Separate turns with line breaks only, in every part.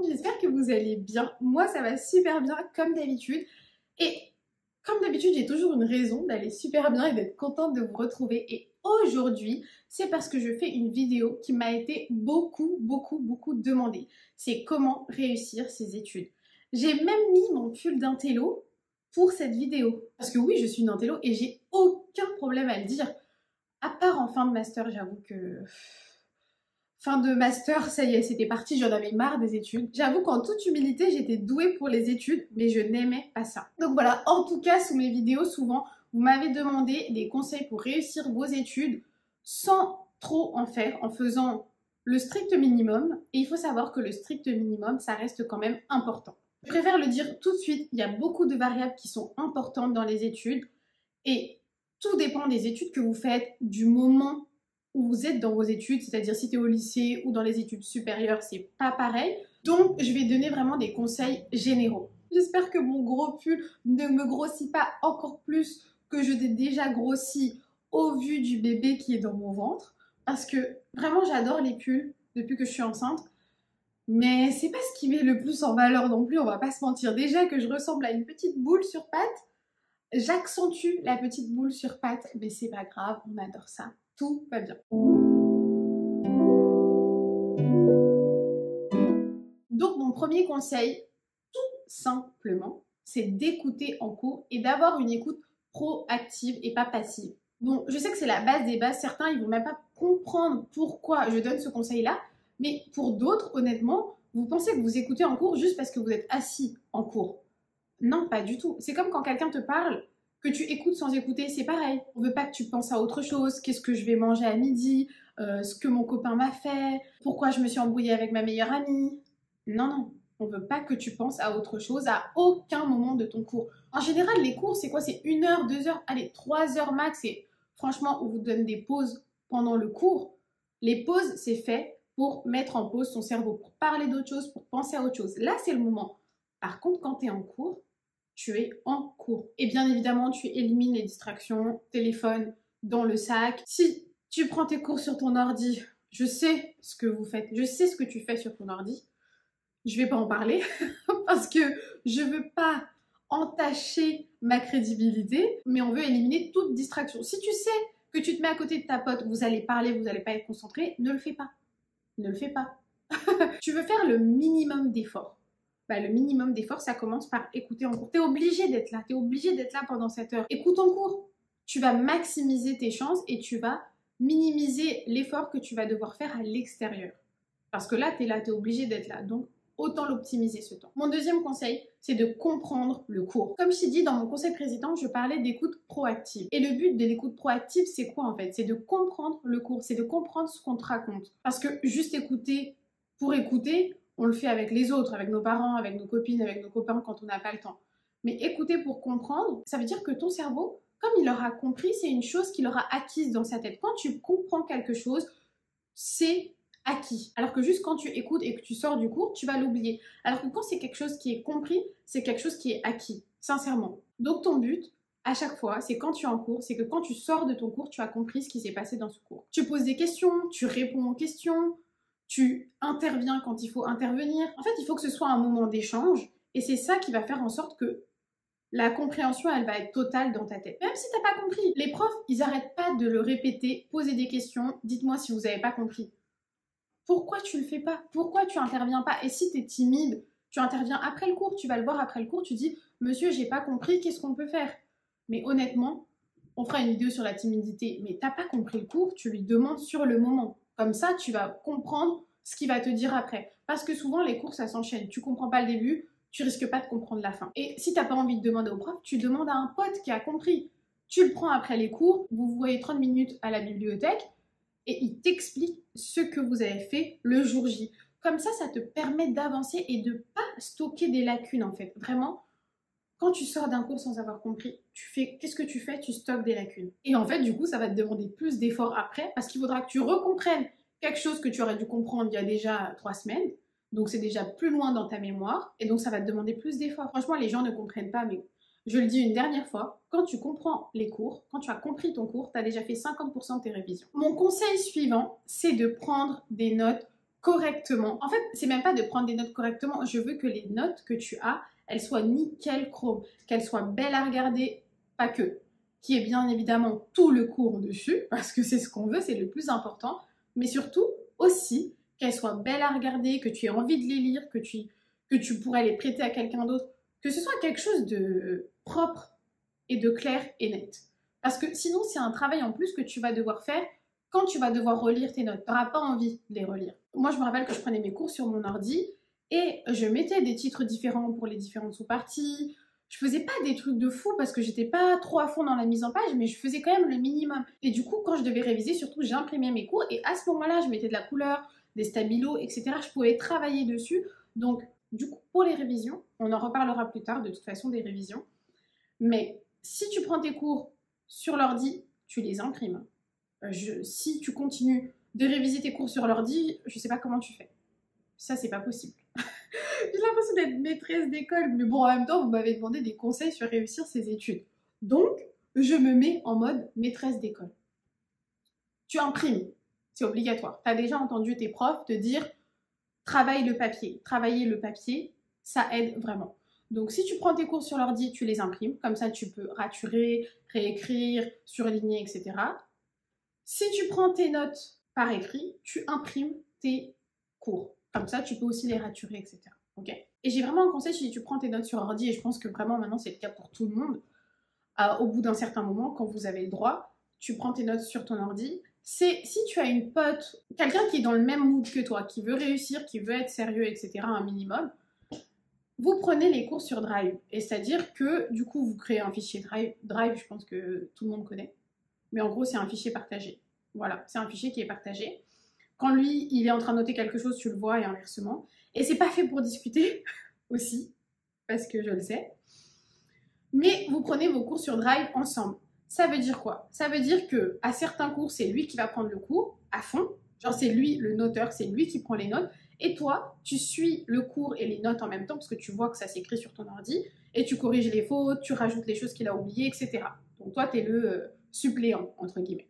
j'espère que vous allez bien. Moi ça va super bien comme d'habitude. Et comme d'habitude j'ai toujours une raison d'aller super bien et d'être contente de vous retrouver. Et aujourd'hui c'est parce que je fais une vidéo qui m'a été beaucoup demandée. C'est comment réussir ses études. J'ai même mis mon pull d'intello pour cette vidéo. Parce que oui, je suis une intello et j'ai aucun problème à le dire. À part en fin de master, j'avoue que... Fin de master, ça y est, c'était parti, j'en avais marre des études. J'avoue qu'en toute humilité, j'étais douée pour les études, mais je n'aimais pas ça. Donc voilà, en tout cas, sous mes vidéos, souvent, vous m'avez demandé des conseils pour réussir vos études sans trop en faire, en faisant le strict minimum. Et il faut savoir que le strict minimum, ça reste quand même important. Je préfère le dire tout de suite, il y a beaucoup de variables qui sont importantes dans les études et tout dépend des études que vous faites, du moment où vous êtes dans vos études, c'est-à-dire si tu es au lycée ou dans les études supérieures, c'est pas pareil. Donc, je vais donner vraiment des conseils généraux. J'espère que mon gros pull ne me grossit pas encore plus que je l'ai déjà grossi au vu du bébé qui est dans mon ventre. Parce que vraiment, j'adore les pulls depuis que je suis enceinte. Mais c'est pas ce qui met le plus en valeur non plus, on va pas se mentir. Déjà que je ressemble à une petite boule sur pattes, j'accentue la petite boule sur pattes, mais c'est pas grave, on adore ça. Tout va bien. Donc mon premier conseil, tout simplement, c'est d'écouter en cours et d'avoir une écoute proactive et pas passive. Bon, je sais que c'est la base des bases, certains ils vont même pas comprendre pourquoi je donne ce conseil-là, mais pour d'autres, honnêtement, vous pensez que vous écoutez en cours juste parce que vous êtes assis en cours. Non, pas du tout. C'est comme quand quelqu'un te parle, que tu écoutes sans écouter, c'est pareil. On veut pas que tu penses à autre chose, qu'est-ce que je vais manger à midi, ce que mon copain m'a fait, pourquoi je me suis embrouillée avec ma meilleure amie. Non, on veut pas que tu penses à autre chose à aucun moment de ton cours. En général, les cours, c'est quoi? C'est 1 heure, 2 heures, allez, 3 heures max. Et franchement, on vous donne des pauses pendant le cours. Les pauses, c'est fait pour mettre en pause ton cerveau, pour parler d'autre chose, pour penser à autre chose. Là, c'est le moment. Par contre, quand tu es en cours, tu es en cours. Et bien évidemment, tu élimines les distractions, téléphone dans le sac. Si tu prends tes cours sur ton ordi, je sais ce que vous faites, je sais ce que tu fais sur ton ordi. Je vais pas en parler parce que je veux pas entacher ma crédibilité, mais on veut éliminer toute distraction. Si tu sais que tu te mets à côté de ta pote, vous allez parler, vous n'allez pas être concentré, ne le fais pas. Ne le fais pas. Tu veux faire le minimum d'efforts. Bah, le minimum d'effort, ça commence par écouter en cours. Tu es obligé d'être là, tu es obligé d'être là pendant cette heure. Écoute en cours. Tu vas maximiser tes chances et tu vas minimiser l'effort que tu vas devoir faire à l'extérieur. Parce que là, tu es là, tu es obligé d'être là. Donc, autant l'optimiser ce temps. Mon deuxième conseil, c'est de comprendre le cours. Comme je t'ai dit dans mon conseil précédent, je parlais d'écoute proactive. Et le but de l'écoute proactive, c'est quoi en fait? C'est de comprendre le cours, c'est de comprendre ce qu'on te raconte. Parce que juste écouter pour écouter, on le fait avec les autres, avec nos parents, avec nos copines, avec nos copains quand on n'a pas le temps. Mais écouter pour comprendre, ça veut dire que ton cerveau, comme il aura compris, c'est une chose qu'il aura acquise dans sa tête. Quand tu comprends quelque chose, c'est acquis. Alors que juste quand tu écoutes et que tu sors du cours, tu vas l'oublier. Alors que quand c'est quelque chose qui est compris, c'est quelque chose qui est acquis, sincèrement. Donc ton but, à chaque fois, c'est quand tu es en cours, c'est que quand tu sors de ton cours, tu as compris ce qui s'est passé dans ce cours. Tu poses des questions, tu réponds aux questions, tu interviens quand il faut intervenir. En fait, il faut que ce soit un moment d'échange et c'est ça qui va faire en sorte que la compréhension, elle va être totale dans ta tête. Même si t'as pas compris. Les profs, ils arrêtent pas de le répéter, poser des questions. Dites-moi si vous n'avez pas compris. Pourquoi tu le fais pas? Pourquoi tu interviens pas? Et si tu es timide, tu interviens après le cours, tu vas le voir après le cours, tu dis « Monsieur, j'ai pas compris, qu'est-ce qu'on peut faire ?» Mais honnêtement, on fera une vidéo sur la timidité, mais t'as pas compris le cours, tu lui demandes sur le moment. Comme ça, tu vas comprendre ce qu'il va te dire après. Parce que souvent, les cours, ça s'enchaîne. Tu comprends pas le début, tu risques pas de comprendre la fin. Et si t'as pas envie de demander au prof, tu demandes à un pote qui a compris. Tu le prends après les cours, vous vous voyez 30 minutes à la bibliothèque, et il t'explique ce que vous avez fait le jour J. Comme ça te permet d'avancer et de pas stocker des lacunes en fait. Vraiment, quand tu sors d'un cours sans avoir compris, qu'est-ce que tu fais? Tu stockes des lacunes. Et en fait, du coup, ça va te demander plus d'efforts après parce qu'il faudra que tu recomprennes quelque chose que tu aurais dû comprendre il y a déjà 3 semaines. Donc, c'est déjà plus loin dans ta mémoire et donc ça va te demander plus d'efforts. Franchement, les gens ne comprennent pas, mais je le dis une dernière fois, quand tu comprends les cours, quand tu as compris ton cours, tu as déjà fait 50% de tes révisions. Mon conseil suivant, c'est de prendre des notes correctement. En fait, c'est même pas de prendre des notes correctement. Je veux que les notes que tu as, elles soient nickel chrome, qu'elles soient belles à regarder, pas que. Qui est bien évidemment tout le cours dessus, parce que c'est ce qu'on veut, c'est le plus important. Mais surtout aussi qu'elles soient belles à regarder, que tu aies envie de les lire, que tu pourrais les prêter à quelqu'un d'autre, que ce soit quelque chose de propre et de clair et net. Parce que sinon, c'est un travail en plus que tu vas devoir faire quand tu vas devoir relire tes notes. Tu n'auras pas envie de les relire. Moi, je me rappelle que je prenais mes cours sur mon ordi et je mettais des titres différents pour les différentes sous-parties. Je faisais pas des trucs de fou parce que j'étais pas trop à fond dans la mise en page, mais je faisais quand même le minimum. Et du coup, quand je devais réviser, surtout, j'imprimais mes cours et à ce moment-là, je mettais de la couleur, des stabilos, etc. Je pouvais travailler dessus. Donc, du coup, pour les révisions, on en reparlera plus tard de toute façon des révisions. Mais si tu prends tes cours sur l'ordi, tu les imprimes. Si tu continues de réviser tes cours sur l'ordi, je sais pas comment tu fais. Ça, c'est pas possible. J'ai l'impression d'être maîtresse d'école, mais bon, en même temps, vous m'avez demandé des conseils sur réussir ses études. Donc, je me mets en mode maîtresse d'école. Tu imprimes, c'est obligatoire. Tu as déjà entendu tes profs te dire travaille le papier. Travailler le papier, ça aide vraiment. Donc, si tu prends tes cours sur l'ordi, tu les imprimes. Comme ça, tu peux raturer, réécrire, surligner, etc. Si tu prends tes notes par écrit, tu imprimes tes cours. Comme ça, tu peux aussi les raturer, etc. Okay. Et j'ai vraiment un conseil si tu prends tes notes sur ordi, et je pense que vraiment maintenant c'est le cas pour tout le monde, au bout d'un certain moment, quand vous avez le droit, tu prends tes notes sur ton ordi. C'est si tu as une pote, quelqu'un qui est dans le même mood que toi, qui veut réussir, qui veut être sérieux, etc., un minimum, vous prenez les cours sur Drive. Et c'est-à-dire que du coup, vous créez un fichier Drive. Drive, je pense que tout le monde connaît. Mais en gros, c'est un fichier partagé. Voilà, c'est un fichier qui est partagé. Quand lui, il est en train de noter quelque chose, tu le vois et inversement. Et c'est pas fait pour discuter aussi, parce que je le sais. Mais vous prenez vos cours sur Drive ensemble. Ça veut dire quoi? Ça veut dire que à certains cours, c'est lui qui va prendre le cours à fond. Genre, c'est lui le noteur, c'est lui qui prend les notes. Et toi, tu suis le cours et les notes en même temps, parce que tu vois que ça s'écrit sur ton ordi. Et tu corriges les fautes, tu rajoutes les choses qu'il a oubliées, etc. Donc toi, tu es le suppléant, entre guillemets.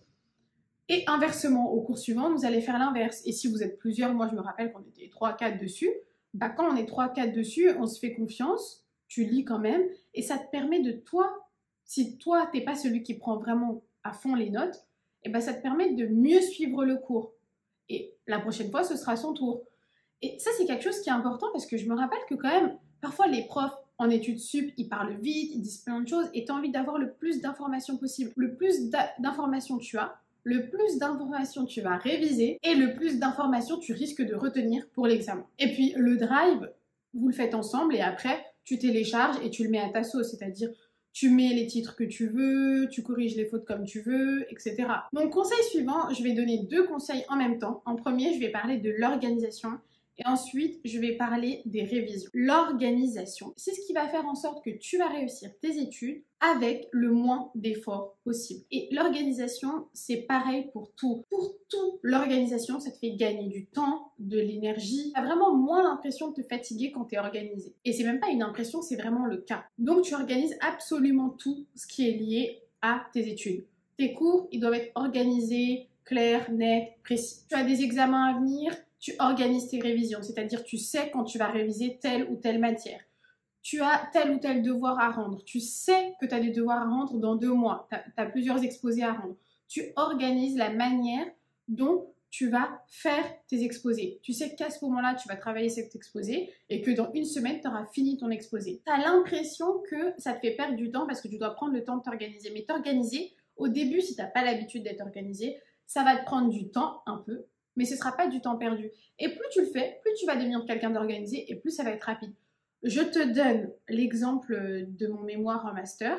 Et inversement, au cours suivant, vous allez faire l'inverse. Et si vous êtes plusieurs, moi je me rappelle qu'on était 3-4 dessus, bah quand on est 3-4 dessus, on se fait confiance, tu lis quand même, et ça te permet de toi, si toi t'es pas celui qui prend vraiment à fond les notes, et bah ça te permet de mieux suivre le cours. Et la prochaine fois, ce sera son tour. Et ça, c'est quelque chose qui est important parce que je me rappelle que quand même, parfois les profs en études sup, ils parlent vite, ils disent plein de choses, et tu as envie d'avoir le plus d'informations possible. Le plus d'informations tu as, le plus d'informations tu vas réviser et le plus d'informations tu risques de retenir pour l'examen. Et puis le drive, vous le faites ensemble et après tu télécharges et tu le mets à ta sauce, c'est-à-dire tu mets les titres que tu veux, tu corriges les fautes comme tu veux, etc. Donc conseil suivant, je vais donner 2 conseils en même temps. En premier, je vais parler de l'organisation. Et ensuite, je vais parler des révisions. L'organisation, c'est ce qui va faire en sorte que tu vas réussir tes études avec le moins d'efforts possible. Et l'organisation, c'est pareil pour tout. Pour tout, l'organisation, ça te fait gagner du temps, de l'énergie. Tu as vraiment moins l'impression de te fatiguer quand tu es organisé. Et c'est même pas une impression, c'est vraiment le cas. Donc, tu organises absolument tout ce qui est lié à tes études. Tes cours, ils doivent être organisés, clairs, nets, précis. Tu as des examens à venir, tu organises tes révisions, c'est-à-dire tu sais quand tu vas réviser telle ou telle matière. Tu as tel ou tel devoir à rendre. Tu sais que tu as des devoirs à rendre dans 2 mois. Tu as plusieurs exposés à rendre. Tu organises la manière dont tu vas faire tes exposés. Tu sais qu'à ce moment-là, tu vas travailler cet exposé et que dans 1 semaine, tu auras fini ton exposé. Tu as l'impression que ça te fait perdre du temps parce que tu dois prendre le temps de t'organiser. Mais t'organiser, au début, si tu n'as pas l'habitude d'être organisé, ça va te prendre du temps un peu, mais ce ne sera pas du temps perdu. Et plus tu le fais, plus tu vas devenir quelqu'un d'organisé et plus ça va être rapide. Je te donne l'exemple de mon mémoire en master.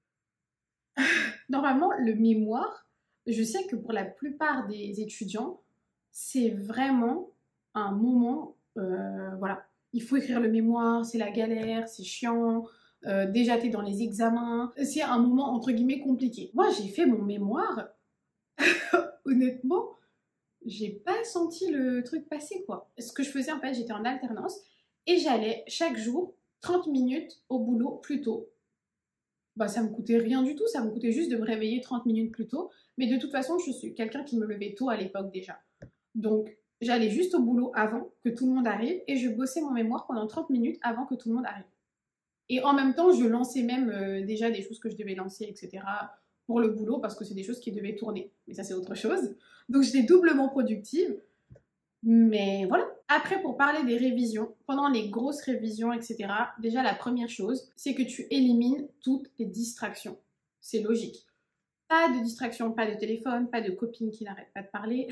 Normalement, le mémoire, je sais que pour la plupart des étudiants, c'est vraiment un moment, voilà, il faut écrire le mémoire, c'est la galère, c'est chiant, déjà t'es dans les examens, c'est un moment entre guillemets compliqué. Moi, j'ai fait mon mémoire, honnêtement, j'ai pas senti le truc passer, quoi. Ce que je faisais, en fait, j'étais en alternance et j'allais chaque jour 30 minutes au boulot plus tôt. Bah, ça me coûtait rien du tout, ça me coûtait juste de me réveiller 30 minutes plus tôt. Mais de toute façon, je suis quelqu'un qui me levait tôt à l'époque déjà. Donc, J'allais juste au boulot avant que tout le monde arrive et je bossais mon mémoire pendant 30 minutes avant que tout le monde arrive. Et en même temps, je lançais même déjà des choses que je devais lancer, etc. pour le boulot parce que c'est des choses qui devaient tourner. Mais ça, c'est autre chose. Donc, j'étais doublement productive. Mais voilà. Après, pour parler des révisions, pendant les grosses révisions, etc., déjà, la première chose, c'est que tu élimines toutes les distractions. C'est logique. Pas de distraction, pas de téléphone, pas de copine qui n'arrête pas de parler,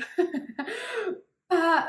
pas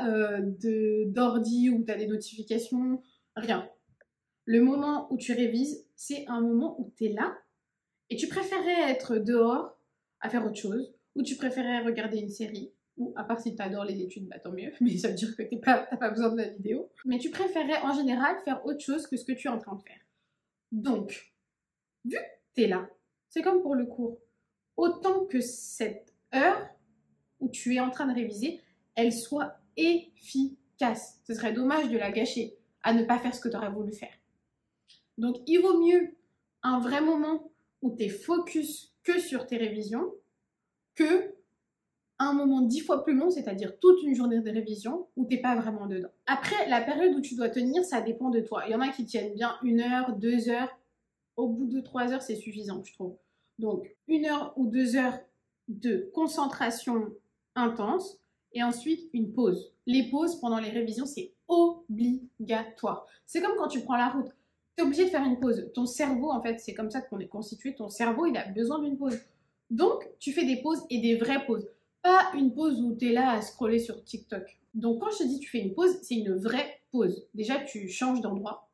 d'ordi où tu as des notifications, rien. Le moment où tu révises, c'est un moment où tu es là et tu préférais être dehors à faire autre chose, ou tu préférais regarder une série, ou à part si tu adores les études, bah tant mieux, mais ça veut dire que t'as pas besoin de la vidéo. Mais tu préférais en général faire autre chose que ce que tu es en train de faire. Donc, vu que tu es là, c'est comme pour le cours. Autant que cette heure où tu es en train de réviser, elle soit efficace. Ce serait dommage de la gâcher, à ne pas faire ce que tu aurais voulu faire. Donc, il vaut mieux un vrai moment où tu es focus que sur tes révisions que un moment 10 fois plus long, c'est-à-dire toute une journée de révision où tu n'es pas vraiment dedans. Après, la période où tu dois tenir, ça dépend de toi. Il y en a qui tiennent bien 1 heure, 2 heures. Au bout de 3 heures, c'est suffisant, je trouve. Donc, 1 heure ou 2 heures de concentration intense et ensuite une pause. Les pauses pendant les révisions, c'est obligatoire. C'est comme quand tu prends la route. Tu es obligé de faire une pause. Ton cerveau, en fait, c'est comme ça qu'on est constitué. Ton cerveau, il a besoin d'une pause. Donc, tu fais des pauses et des vraies pauses. Pas une pause où tu es là à scroller sur TikTok. Donc, quand je te dis tu fais une pause, c'est une vraie pause. Déjà, tu changes d'endroit.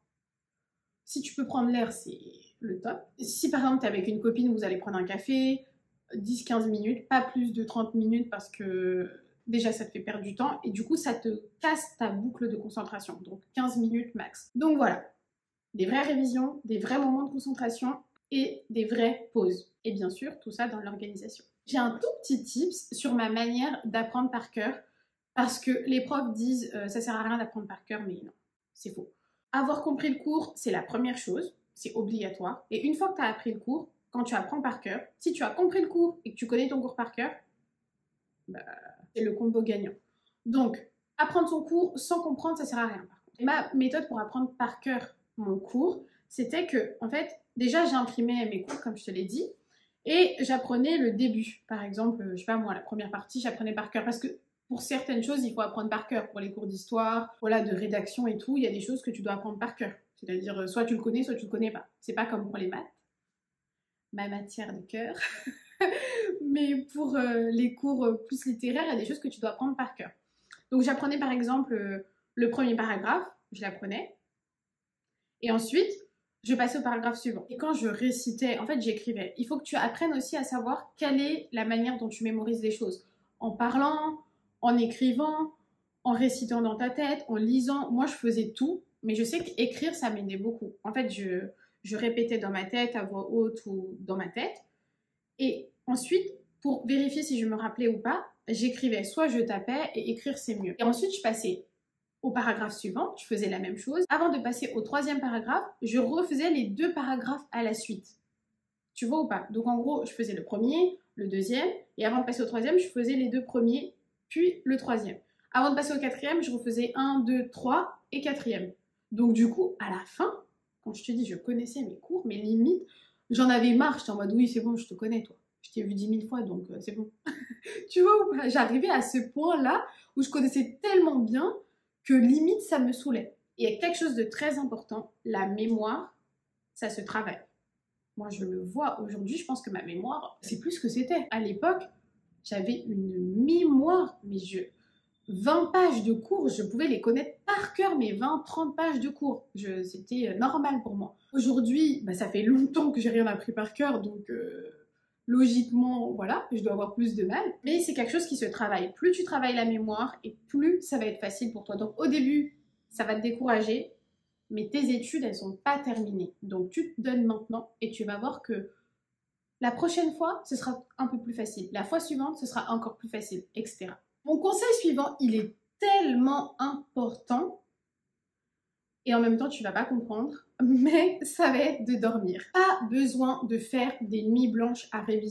Si tu peux prendre l'air, c'est le top. Si par exemple, tu es avec une copine, vous allez prendre un café, 10-15 minutes, pas plus de 30 minutes parce que déjà, ça te fait perdre du temps et du coup, ça te casse ta boucle de concentration. Donc, 15 minutes max. Donc voilà, des vraies révisions, des vrais moments de concentration et des vraies pauses. Et bien sûr, tout ça dans l'organisation. J'ai un tout petit tips sur ma manière d'apprendre par cœur parce que les profs disent ça sert à rien d'apprendre par cœur, mais non, c'est faux. Avoir compris le cours, c'est la première chose, c'est obligatoire. Et une fois que tu as appris le cours, quand tu apprends par cœur, si tu as compris le cours et que tu connais ton cours par cœur, bah, c'est le combo gagnant. Donc, apprendre son cours sans comprendre, ça sert à rien par contre. Et ma méthode pour apprendre par cœur mon cours, c'était que, en fait, déjà j'imprimais mes cours, comme je te l'ai dit, et j'apprenais le début. Par exemple, je sais pas moi, la première partie, j'apprenais par cœur parce que pour certaines choses, il faut apprendre par cœur. Pour les cours d'histoire, voilà, de rédaction et tout, il y a des choses que tu dois apprendre par cœur. C'est-à-dire, soit tu le connais, soit tu le connais pas. C'est pas comme pour les maths, ma matière de cœur. Mais pour les cours plus littéraires, il y a des choses que tu dois apprendre par cœur. Donc j'apprenais par exemple le premier paragraphe, je l'apprenais. Et ensuite, je passais au paragraphe suivant. Et quand je récitais, en fait j'écrivais. Il faut que tu apprennes aussi à savoir quelle est la manière dont tu mémorises les choses. En parlant, en écrivant, en récitant dans ta tête, en lisant. Moi je faisais tout, mais je sais qu'écrire ça m'aidait beaucoup. En fait je répétais dans ma tête à voix haute ou dans ma tête. Et ensuite, pour vérifier si je me rappelais ou pas, j'écrivais, soit je tapais et écrire c'est mieux. Et ensuite, je passais au paragraphe suivant, je faisais la même chose. Avant de passer au troisième paragraphe, je refaisais les 2 paragraphes à la suite. Tu vois ou pas? Donc en gros, je faisais le premier, le deuxième, et avant de passer au troisième, je faisais les 2 premiers, puis le troisième. Avant de passer au quatrième, je refaisais 1, 2, 3 et quatrième. Donc du coup, à la fin, quand je te dis je connaissais mes cours, mes limites, j'en avais marre, j'étais en mode oui c'est bon, je te connais toi. Je t'ai vu 10 000 fois donc c'est bon. Tu vois ou pas? J'arrivais à ce point-là où je connaissais tellement bien que limite ça me saoulait. Et il y a quelque chose de très important, la mémoire, ça se travaille. Moi je le vois aujourd'hui, je pense que ma mémoire, c'est plus ce que c'était. À l'époque, j'avais une mémoire, mais 20 pages de cours, je pouvais les connaître par cœur, mais 20-30 pages de cours. C'était normal pour moi. Aujourd'hui, bah, ça fait longtemps que j'ai rien appris par cœur, donc logiquement, voilà, je dois avoir plus de mal. Mais c'est quelque chose qui se travaille. Plus tu travailles la mémoire, et plus ça va être facile pour toi. Donc au début, ça va te décourager, mais tes études, elles sont pas terminées. Donc tu te donnes maintenant, et tu vas voir que la prochaine fois, ce sera un peu plus facile. La fois suivante, ce sera encore plus facile, etc. Mon conseil suivant, il est tellement important et en même temps tu vas pas comprendre, mais ça va être de dormir. Pas besoin de faire des nuits blanches à réviser.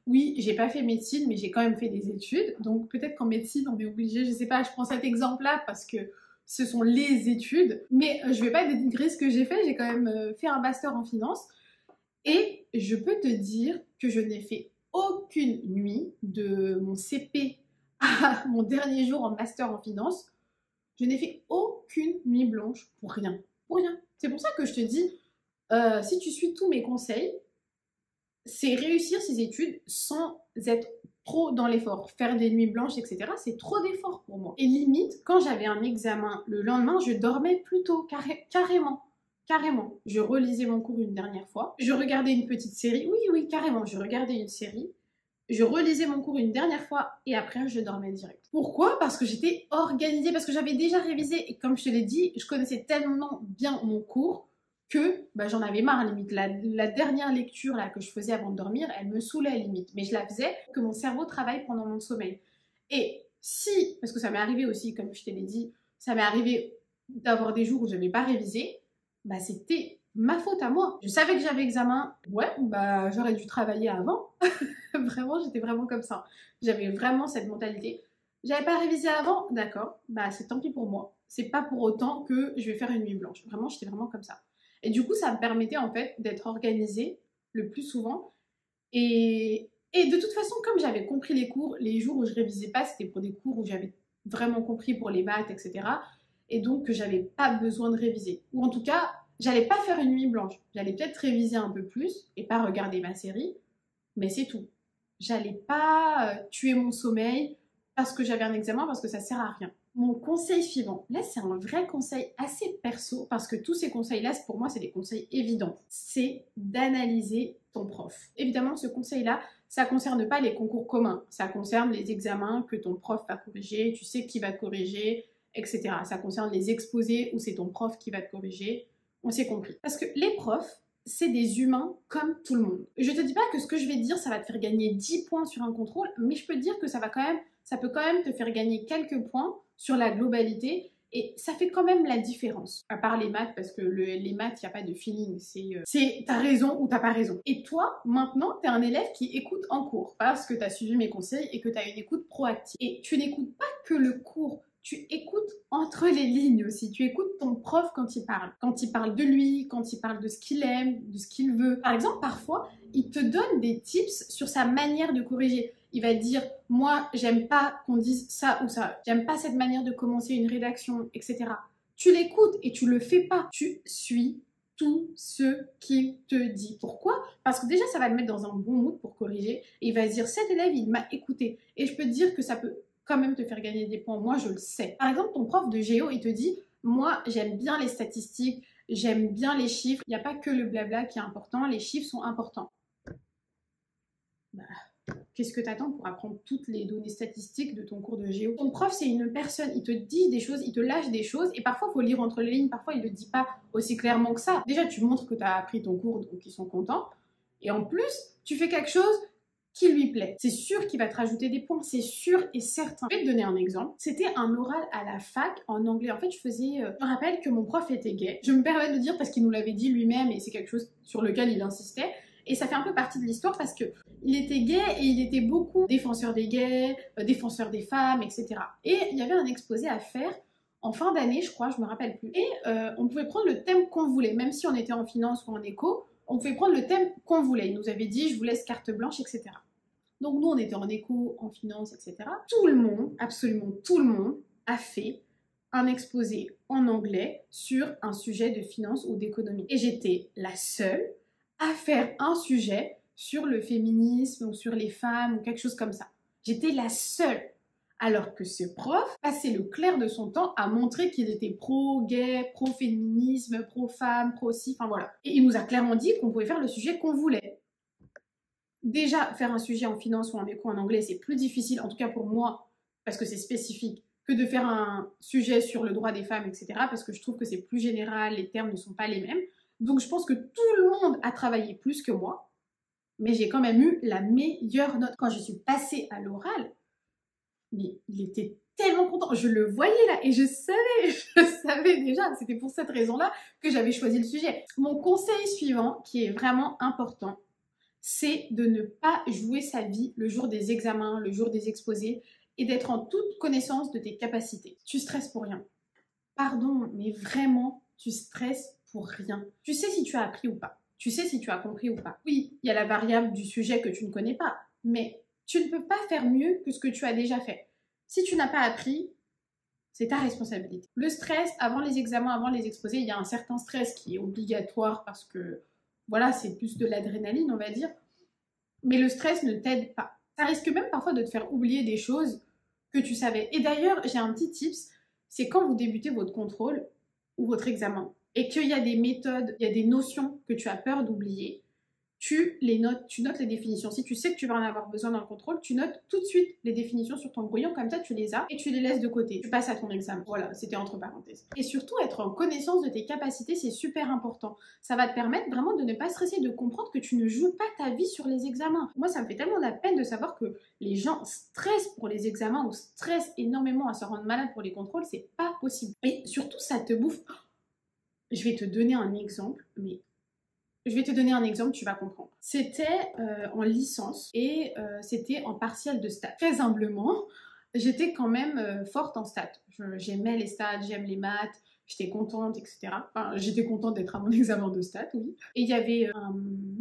Oui, j'ai pas fait médecine, mais j'ai quand même fait des études. Donc peut-être qu'en médecine, on est obligé, je sais pas, je prends cet exemple-là parce que ce sont les études. Mais je vais pas dénigrer ce que j'ai fait. J'ai quand même fait un master en finance. Et je peux te dire que je n'ai fait aucune nuit de mon CP à mon dernier jour en master en finance. Je n'ai fait aucune nuit blanche pour rien. Pour rien. C'est pour ça que je te dis, si tu suis tous mes conseils, c'est réussir ses études sans être trop dans l'effort. Faire des nuits blanches, etc., c'est trop d'efforts pour moi. Et limite, quand j'avais un examen le lendemain, je dormais plus tôt, carrément. Carrément. Je relisais mon cours une dernière fois. Je regardais une petite série. Oui, oui, carrément. Je regardais une série. Je relisais mon cours une dernière fois et après je dormais direct. Pourquoi? Parce que j'étais organisée, parce que j'avais déjà révisé et comme je te l'ai dit, je connaissais tellement bien mon cours que j'en avais marre limite. La dernière lecture là, que je faisais avant de dormir, elle me saoulait limite. Mais je la faisais que mon cerveau travaille pendant mon sommeil. Et si, parce que ça m'est arrivé aussi, comme je te l'ai dit, ça m'est arrivé d'avoir des jours où je n'avais pas révisé, c'était ma faute à moi. Je savais que j'avais examen, ouais, j'aurais dû travailler avant. Vraiment, j'étais vraiment comme ça. J'avais vraiment cette mentalité. J'avais pas révisé avant, d'accord, c'est tant pis pour moi. C'est pas pour autant que je vais faire une nuit blanche. Vraiment, j'étais vraiment comme ça. Et du coup, ça me permettait en fait d'être organisée le plus souvent. Et de toute façon, comme j'avais compris les cours, les jours où je révisais pas, c'était pour des cours où j'avais vraiment compris pour les maths, etc. Et donc que j'avais pas besoin de réviser. Ou en tout cas, j'allais pas faire une nuit blanche. J'allais peut-être réviser un peu plus et pas regarder ma série, mais c'est tout. J'allais pas tuer mon sommeil parce que j'avais un examen, parce que ça sert à rien. Mon conseil suivant, là c'est un vrai conseil assez perso, parce que tous ces conseils-là, pour moi, c'est des conseils évidents. C'est d'analyser ton prof. Évidemment, ce conseil-là, ça concerne pas les concours communs. Ça concerne les examens que ton prof va corriger, tu sais qui va te corriger, etc. Ça concerne les exposés où c'est ton prof qui va te corriger. On s'est compris. Parce que les profs, c'est des humains comme tout le monde. Je te dis pas que ce que je vais te dire, ça va te faire gagner 10 points sur un contrôle, mais je peux te dire que ça peut quand même te faire gagner quelques points sur la globalité, et ça fait quand même la différence. À part les maths, parce que les maths, il n'y a pas de feeling, c'est t'as raison ou t'as pas raison. Et toi, maintenant, t'es un élève qui écoute en cours, parce que t'as suivi mes conseils et que t'as une écoute proactive. Et tu n'écoutes pas que le cours, tu écoutes entre les lignes aussi. Tu écoutes ton prof quand il parle. Quand il parle de lui, quand il parle de ce qu'il aime, de ce qu'il veut. Par exemple, parfois, il te donne des tips sur sa manière de corriger. Il va te dire, moi, j'aime pas qu'on dise ça ou ça. J'aime pas cette manière de commencer une rédaction, etc. Tu l'écoutes et tu le fais pas. Tu suis tout ce qu'il te dit. Pourquoi? Parce que déjà, ça va le mettre dans un bon mood pour corriger. Et il va se dire, cet élève, il m'a écouté. Et je peux te dire que ça peut quand même te faire gagner des points. Moi, je le sais. Par exemple, ton prof de géo, il te dit, moi, j'aime bien les statistiques, j'aime bien les chiffres. Il n'y a pas que le blabla qui est important, les chiffres sont importants. Qu'est-ce que tu attends pour apprendre toutes les données statistiques de ton cours de géo? Ton prof, c'est une personne, il te dit des choses, il te lâche des choses, et parfois, il faut lire entre les lignes, parfois, il ne le dit pas aussi clairement que ça. Déjà, tu montres que tu as appris ton cours, donc ils sont contents. Et en plus, tu fais quelque chose qui lui plaît. C'est sûr qu'il va te rajouter des points, c'est sûr et certain. Je vais te donner un exemple. C'était un oral à la fac en anglais. En fait, je me rappelle que mon prof était gay. Je me permets de dire parce qu'il nous l'avait dit lui-même et c'est quelque chose sur lequel il insistait. Et ça fait un peu partie de l'histoire parce que il était gay et il était beaucoup défenseur des gays, défenseur des femmes, etc. Et il y avait un exposé à faire en fin d'année, je crois, je me rappelle plus. Et on pouvait prendre le thème qu'on voulait, même si on était en finance ou en éco, on pouvait prendre le thème qu'on voulait. Il nous avait dit, je vous laisse carte blanche, etc. Donc nous, on était en éco, en finance, etc. Tout le monde, absolument tout le monde, a fait un exposé en anglais sur un sujet de finance ou d'économie. Et j'étais la seule à faire un sujet sur le féminisme ou sur les femmes ou quelque chose comme ça. J'étais la seule. Alors que ce prof passait le clair de son temps à montrer qu'il était pro-gay, pro-féminisme, pro-femme, pro-ci, enfin voilà. Et il nous a clairement dit qu'on pouvait faire le sujet qu'on voulait. Déjà, faire un sujet en finance ou en éco en anglais, c'est plus difficile, en tout cas pour moi, parce que c'est spécifique, que de faire un sujet sur le droit des femmes, etc. Parce que je trouve que c'est plus général, les termes ne sont pas les mêmes. Donc je pense que tout le monde a travaillé plus que moi, mais j'ai quand même eu la meilleure note. Quand je suis passée à l'oral, mais il était tellement content, je le voyais là, et je savais déjà, c'était pour cette raison-là que j'avais choisi le sujet. Mon conseil suivant, qui est vraiment important, c'est de ne pas jouer sa vie le jour des examens, le jour des exposés, et d'être en toute connaissance de tes capacités. Tu stresses pour rien. Pardon, mais vraiment, tu stresses pour rien. Tu sais si tu as appris ou pas. Tu sais si tu as compris ou pas. Oui, il y a la variable du sujet que tu ne connais pas, mais tu ne peux pas faire mieux que ce que tu as déjà fait. Si tu n'as pas appris, c'est ta responsabilité. Le stress, avant les examens, avant les exposés, il y a un certain stress qui est obligatoire parce que, voilà, c'est plus de l'adrénaline, on va dire. Mais le stress ne t'aide pas. Ça risque même parfois de te faire oublier des choses que tu savais. Et d'ailleurs, j'ai un petit tips, c'est quand vous débutez votre contrôle ou votre examen et qu'il y a des méthodes, il y a des notions que tu as peur d'oublier, tu notes les définitions. Si tu sais que tu vas en avoir besoin dans le contrôle, tu notes tout de suite les définitions sur ton brouillon, comme ça tu les as et tu les laisses de côté. Tu passes à ton examen. Voilà, c'était entre parenthèses. Et surtout, être en connaissance de tes capacités, c'est super important. Ça va te permettre vraiment de ne pas stresser, de comprendre que tu ne joues pas ta vie sur les examens. Moi, ça me fait tellement de la peine de savoir que les gens stressent pour les examens ou stressent énormément à se rendre malade pour les contrôles, c'est pas possible. Et surtout, ça te bouffe. Je vais te donner un exemple, mais tu vas comprendre. C'était en licence et c'était en partiel de stats. Très humblement, j'étais quand même forte en stats. J'aimais les stats, j'aime les maths, j'étais contente, etc. Enfin, j'étais contente d'être à mon examen de stats, oui. Et il y avait un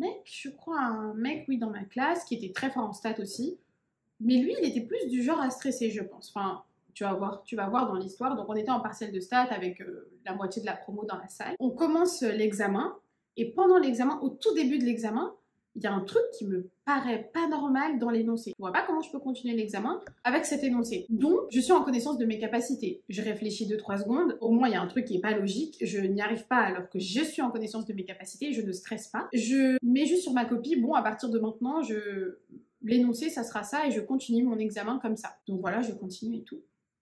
mec, oui, dans ma classe qui était très fort en stats aussi. Mais lui, il était plus du genre à stresser, je pense. Enfin, tu vas voir dans l'histoire. Donc, on était en partiel de stats avec la moitié de la promo dans la salle. On commence l'examen. Et pendant l'examen, au tout début de l'examen, il y a un truc qui me paraît pas normal dans l'énoncé. Je vois pas comment je peux continuer l'examen avec cet énoncé. Donc, je suis en connaissance de mes capacités. Je réfléchis 2-3 secondes. Au moins, il y a un truc qui est pas logique. Je n'y arrive pas alors que je suis en connaissance de mes capacités. Je ne stresse pas. Je mets juste sur ma copie, bon, à partir de maintenant, l'énoncé, ça sera ça et je continue mon examen comme ça. Donc voilà, je continue et tout.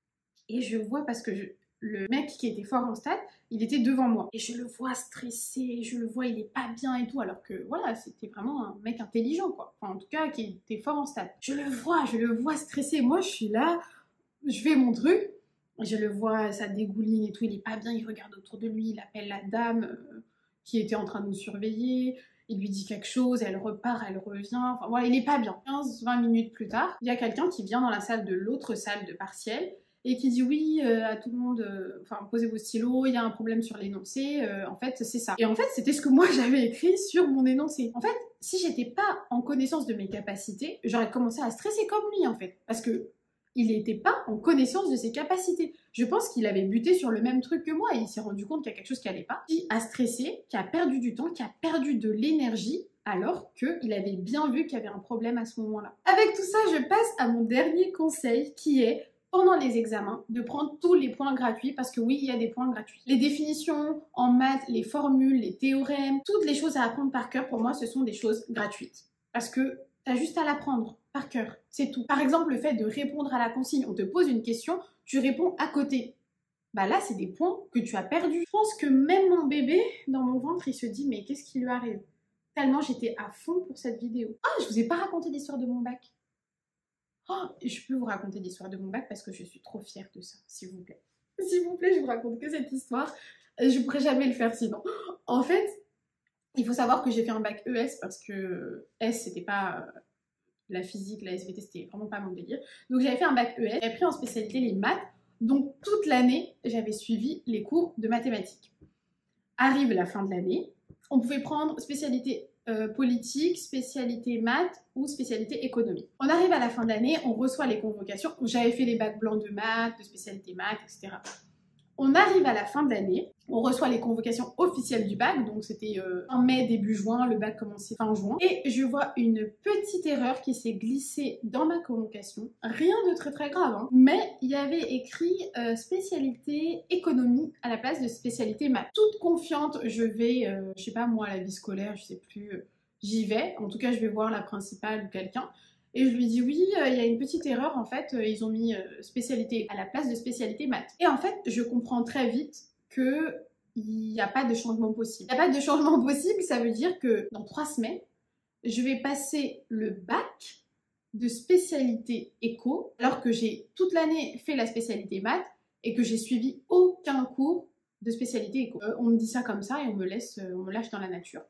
Et je vois parce que le mec qui était fort en stats, il était devant moi. Et je le vois stressé, je le vois, il est pas bien et tout, alors que voilà, c'était vraiment un mec intelligent, quoi. Enfin, en tout cas, qui était fort en stats. Je le vois stressé. Moi, je suis là, je fais mon truc, je le vois, ça dégouline et tout, il est pas bien, il regarde autour de lui, il appelle la dame qui était en train de nous surveiller. Il lui dit quelque chose, elle repart, elle revient, enfin voilà, il est pas bien. 15-20 minutes plus tard, il y a quelqu'un qui vient dans la salle de l'autre salle de partiel et qui dit oui à tout le monde, enfin posez vos stylos, il y a un problème sur l'énoncé, en fait c'est ça. Et en fait c'était ce que moi j'avais écrit sur mon énoncé. En fait, si j'étais pas en connaissance de mes capacités, j'aurais commencé à stresser comme lui en fait, parce que il n'était pas en connaissance de ses capacités. Je pense qu'il avait buté sur le même truc que moi et il s'est rendu compte qu'il y a quelque chose qui allait pas. Qui a stressé, qui a perdu du temps, qui a perdu de l'énergie alors qu'il avait bien vu qu'il y avait un problème à ce moment-là. Avec tout ça, je passe à mon dernier conseil qui est, pendant les examens, de prendre tous les points gratuits parce que oui, il y a des points gratuits. Les définitions en maths, les formules, les théorèmes, toutes les choses à apprendre par cœur, pour moi, ce sont des choses gratuites. Parce que t'as juste à l'apprendre par cœur, c'est tout. Par exemple, le fait de répondre à la consigne, on te pose une question, tu réponds à côté. Bah là, c'est des points que tu as perdus. Je pense que même mon bébé, dans mon ventre, il se dit, mais qu'est-ce qui lui arrive? Tellement j'étais à fond pour cette vidéo. Ah, je vous ai pas raconté l'histoire de mon bac. Oh, je peux vous raconter l'histoire de mon bac parce que je suis trop fière de ça, s'il vous plaît. S'il vous plaît, je vous raconte que cette histoire. Je pourrais jamais le faire sinon. En fait, il faut savoir que j'ai fait un bac ES parce que S, c'était pas la physique, la SVT, c'était vraiment pas mon délire. Donc j'avais fait un bac ES, j'avais pris en spécialité les maths, donc toute l'année, j'avais suivi les cours de mathématiques. Arrive la fin de l'année, on pouvait prendre spécialité politique, spécialité maths ou spécialité économie. On arrive à la fin de l'année, on reçoit les convocations. J'avais fait les bacs blancs de maths, de spécialité maths, etc. On arrive à la fin de l'année, on reçoit les convocations officielles du bac, donc c'était en mai, début juin, le bac commençait fin juin, et je vois une petite erreur qui s'est glissée dans ma convocation, rien de très très grave, hein. Mais il y avait écrit spécialité économie à la place de spécialité maths. Toute confiante, je vais, je sais pas moi, à la vie scolaire, je sais plus, j'y vais, en tout cas je vais voir la principale ou quelqu'un, et je lui dis oui, il y a une petite erreur, en fait, ils ont mis spécialité à la place de spécialité maths. Et en fait, je comprends très vite qu'il n'y a pas de changement possible. Il n'y a pas de changement possible, ça veut dire que dans 3 semaines, je vais passer le bac de spécialité éco, alors que j'ai toute l'année fait la spécialité maths et que j'ai suivi aucun cours de spécialité éco. On me dit ça comme ça et on me lâche dans la nature.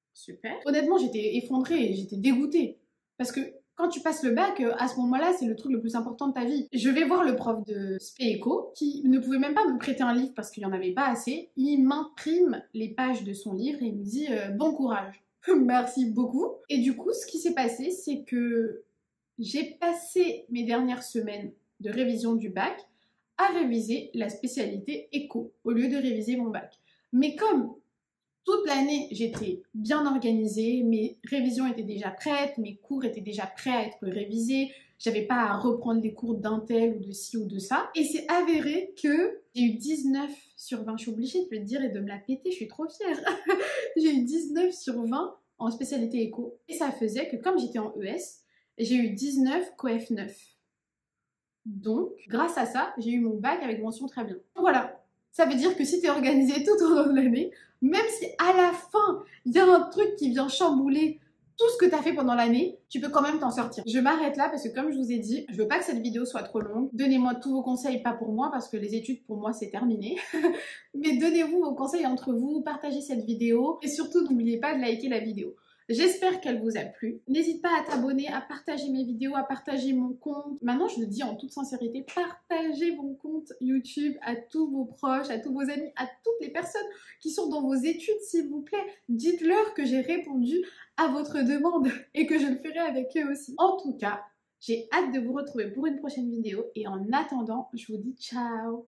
Super. Honnêtement, j'étais effondrée, j'étais dégoûtée. Parce que quand tu passes le bac, à ce moment-là, c'est le truc le plus important de ta vie. Je vais voir le prof de spé-éco qui ne pouvait même pas me prêter un livre parce qu'il n'y en avait pas assez. Il m'imprime les pages de son livre et il me dit bon courage. Merci beaucoup. Et du coup, ce qui s'est passé, c'est que j'ai passé mes dernières semaines de révision du bac à réviser la spécialité éco au lieu de réviser mon bac. Mais comme toute l'année, j'étais bien organisée, mes révisions étaient déjà prêtes, mes cours étaient déjà prêts à être révisés, j'avais pas à reprendre les cours d'un tel ou de ci ou de ça. Et c'est avéré que j'ai eu 19 sur 20, je suis obligée de le dire et de me la péter, je suis trop fière. J'ai eu 19 sur 20 en spécialité éco. Et ça faisait que comme j'étais en ES, j'ai eu 19 coef 9. Donc, grâce à ça, j'ai eu mon bac avec mention très bien. Voilà. Ça veut dire que si tu es organisé tout au long de l'année, même si à la fin, il y a un truc qui vient chambouler tout ce que tu as fait pendant l'année, tu peux quand même t'en sortir. Je m'arrête là parce que comme je vous ai dit, je veux pas que cette vidéo soit trop longue. Donnez-moi tous vos conseils, pas pour moi parce que les études pour moi c'est terminé. Mais donnez-vous vos conseils entre vous, partagez cette vidéo et surtout n'oubliez pas de liker la vidéo. J'espère qu'elle vous a plu. N'hésite pas à t'abonner, à partager mes vidéos, à partager mon compte. Maintenant, je le dis en toute sincérité, partagez mon compte YouTube à tous vos proches, à tous vos amis, à toutes les personnes qui sont dans vos études, s'il vous plaît. Dites-leur que j'ai répondu à votre demande et que je le ferai avec eux aussi. En tout cas, j'ai hâte de vous retrouver pour une prochaine vidéo et en attendant, je vous dis ciao!